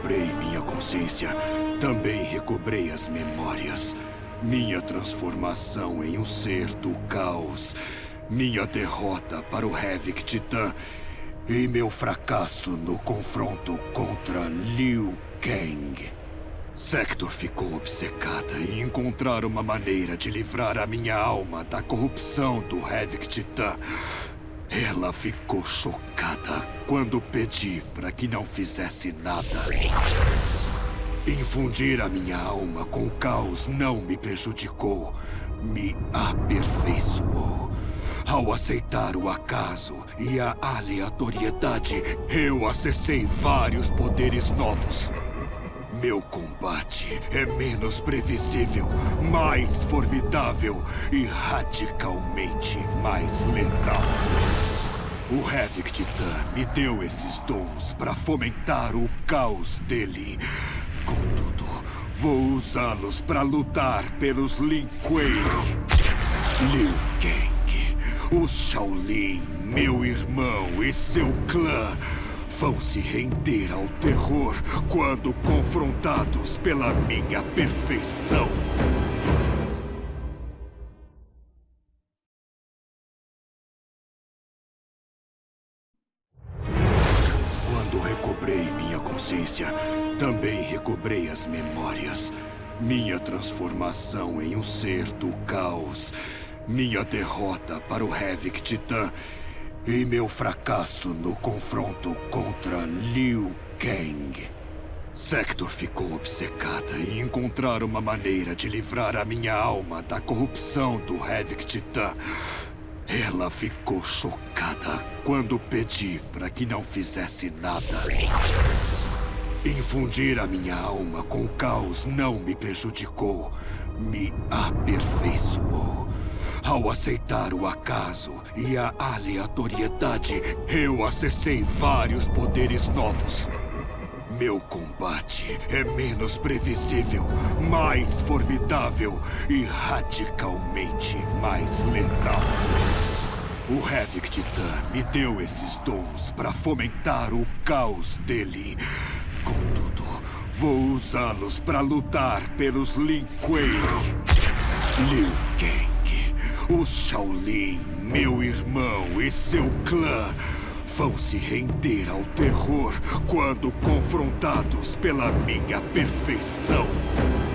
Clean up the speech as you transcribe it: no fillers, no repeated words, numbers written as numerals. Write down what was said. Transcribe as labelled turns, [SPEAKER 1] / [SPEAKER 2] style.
[SPEAKER 1] recobrei minha consciência, também recobrei as memórias. Minha transformação em um ser do caos. Minha derrota para o Havoc Titã. E meu fracasso no confronto contra Liu Kang. Sector ficou obcecada em encontrar uma maneira de livrar a minha alma da corrupção do Havoc Titã. Ela ficou chocada quando pedi para que não fizesse nada. Infundir a minha alma com caos não me prejudicou, me aperfeiçoou. Ao aceitar o acaso e a aleatoriedade, eu acessei vários poderes novos. Meu combate é menos previsível, mais formidável e radicalmente mais letal. O Havoc Titã me deu esses dons para fomentar o caos dele. Contudo, vou usá-los para lutar pelos Lin Kuei, Liu Kang, os Shaolin, meu irmão e seu clã. Vão se render ao terror quando confrontados pela minha perfeição. Quando recobrei minha consciência, também recobrei as memórias. Minha transformação em um ser do caos. Minha derrota para o Havoc Titã. E meu fracasso no confronto contra Liu Kang. Sector ficou obcecada em encontrar uma maneira de livrar a minha alma da corrupção do Havoc Titã. Ela ficou chocada quando pedi para que não fizesse nada. Infundir a minha alma com caos não me prejudicou, me aperfeiçoou. Ao aceitar o acaso e a aleatoriedade, eu acessei vários poderes novos. Meu combate é menos previsível, mais formidável e radicalmente mais letal. O Havoc Titã me deu esses dons para fomentar o caos dele. Contudo, vou usá-los para lutar pelos Lin Kuei, Liu Kang, os Shaolin, meu irmão e seu clã. Vão se render ao terror quando confrontados pela minha perfeição.